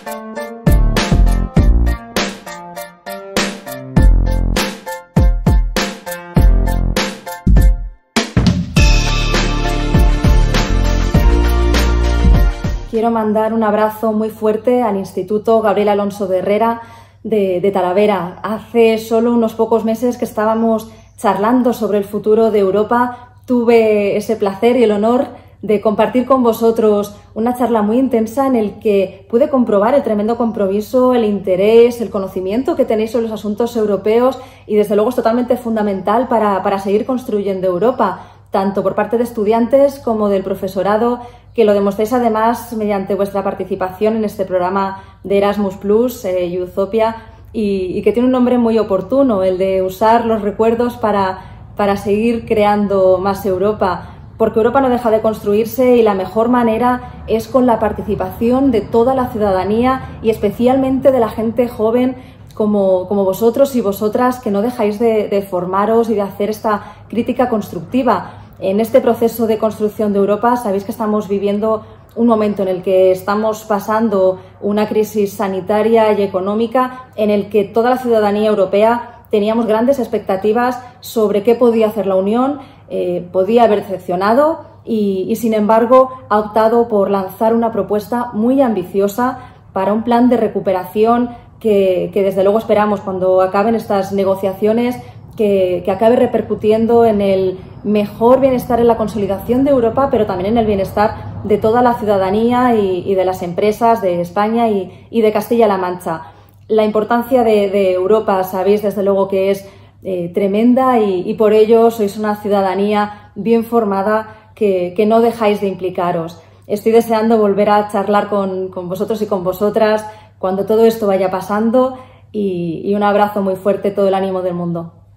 Quiero mandar un abrazo muy fuerte al Instituto Gabriel Alonso de Herrera de Talavera. Hace solo unos pocos meses que estábamos charlando sobre el futuro de Europa. Tuve ese placer y el honor de compartir con vosotros una charla muy intensa en el que pude comprobar el tremendo compromiso, el interés, el conocimiento que tenéis sobre los asuntos europeos y desde luego es totalmente fundamental para seguir construyendo Europa, tanto por parte de estudiantes como del profesorado, que lo demostréis además mediante vuestra participación en este programa de Erasmus+, Youthopia, y que tiene un nombre muy oportuno, el de usar los recuerdos para seguir creando más Europa, porque Europa no deja de construirse y la mejor manera es con la participación de toda la ciudadanía y especialmente de la gente joven como vosotros y vosotras, que no dejáis de formaros y de hacer esta crítica constructiva. En este proceso de construcción de Europa sabéis que estamos viviendo un momento en el que estamos pasando una crisis sanitaria y económica en el que toda la ciudadanía europea teníamos grandes expectativas sobre qué podía hacer la Unión, podía haber decepcionado y sin embargo ha optado por lanzar una propuesta muy ambiciosa para un plan de recuperación que desde luego esperamos cuando acaben estas negociaciones que acabe repercutiendo en el mejor bienestar, en la consolidación de Europa, pero también en el bienestar de toda la ciudadanía y de las empresas de España y de Castilla-La Mancha. La importancia de Europa sabéis desde luego que es tremenda y por ello sois una ciudadanía bien formada que no dejáis de implicaros. Estoy deseando volver a charlar con vosotros y con vosotras cuando todo esto vaya pasando y un abrazo muy fuerte, todo el ánimo del mundo.